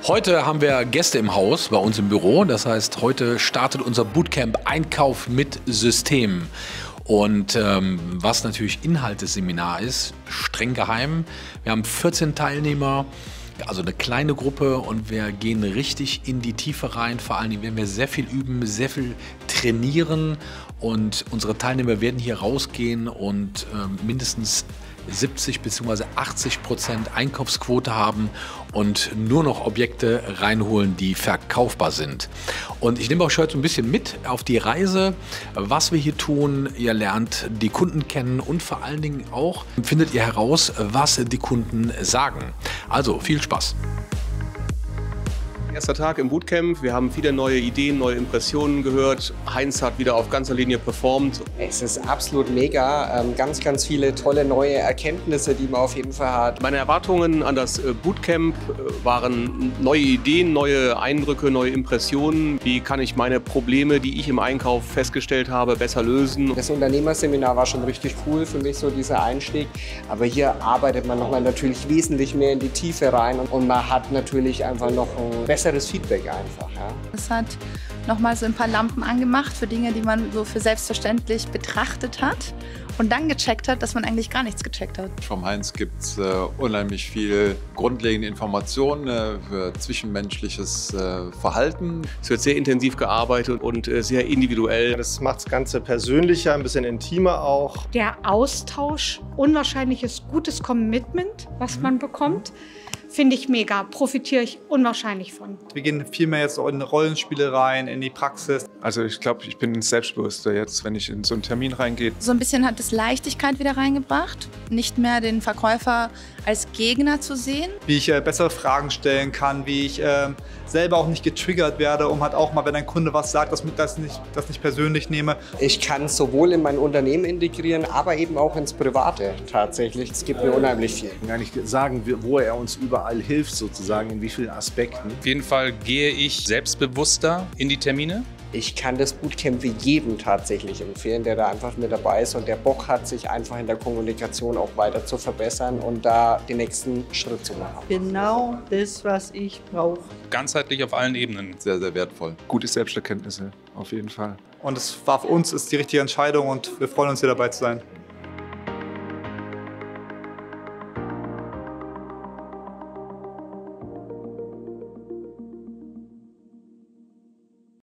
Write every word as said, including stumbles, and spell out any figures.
Heute haben wir Gäste im Haus bei uns im Büro. Das heißt, heute startet unser Bootcamp Einkauf mit System. Und ähm, was natürlich Inhalt des Seminars ist, streng geheim. Wir haben vierzehn Teilnehmer, also eine kleine Gruppe, und wir gehen richtig in die Tiefe rein. Vor allen Dingen werden wir sehr viel üben, sehr viel trainieren, und unsere Teilnehmer werden hier rausgehen und ähm, mindestens siebzig bzw. achtzig Prozent Einkaufsquote haben und nur noch Objekte reinholen, die verkaufbar sind. Und ich nehme euch heute ein bisschen mit auf die Reise, was wir hier tun. Ihr lernt die Kunden kennen und vor allen Dingen auch findet ihr heraus, was die Kunden sagen. Also viel Spaß! Erster Tag im Bootcamp. Wir haben viele neue Ideen, neue Impressionen gehört. Heinz hat wieder auf ganzer Linie performt. Es ist absolut mega. Ganz, ganz viele tolle neue Erkenntnisse, die man auf jeden Fall hat. Meine Erwartungen an das Bootcamp waren neue Ideen, neue Eindrücke, neue Impressionen. Wie kann ich meine Probleme, die ich im Einkauf festgestellt habe, besser lösen? Das Unternehmerseminar war schon richtig cool für mich, so dieser Einstieg. Aber hier arbeitet man nochmal natürlich wesentlich mehr in die Tiefe rein, und man hat natürlich einfach noch ein besseres Feedback einfach. Ja. Es hat nochmal so ein paar Lampen angemacht für Dinge, die man so für selbstverständlich betrachtet hat und dann gecheckt hat, dass man eigentlich gar nichts gecheckt hat. Vom Heinz gibt es äh, unheimlich viel grundlegende Informationen äh, für zwischenmenschliches äh, Verhalten. Es wird sehr intensiv gearbeitet und äh, sehr individuell. Das macht das Ganze persönlicher, ein bisschen intimer auch. Der Austausch, unwahrscheinliches gutes Commitment, was man bekommt, finde ich mega, profitiere ich unwahrscheinlich von. Wir gehen viel mehr jetzt in Rollenspiele rein, in die Praxis. Also ich glaube, ich bin selbstbewusster jetzt, wenn ich in so einen Termin reingehe. So ein bisschen hat es Leichtigkeit wieder reingebracht, nicht mehr den Verkäufer als Gegner zu sehen. Wie ich äh, bessere Fragen stellen kann, wie ich äh, selber auch nicht getriggert werde, um halt auch mal, wenn ein Kunde was sagt, dass ich das nicht, das nicht persönlich nehme. Ich kann es sowohl in mein Unternehmen integrieren, aber eben auch ins Private tatsächlich. Es gibt mir unheimlich viel. Ich kann gar nicht sagen, wo er uns überall hilft, sozusagen, in wie vielen Aspekten. Auf jeden Fall gehe ich selbstbewusster in die Termine. Ich kann das Bootcamp jedem tatsächlich empfehlen, der da einfach mit dabei ist und der Bock hat, sich einfach in der Kommunikation auch weiter zu verbessern und da den nächsten Schritt zu machen. Genau das, was ich brauche. Ganzheitlich auf allen Ebenen. Sehr, sehr wertvoll. Gute Selbsterkenntnisse, auf jeden Fall. Und es war für uns ist die richtige Entscheidung, und wir freuen uns, hier dabei zu sein.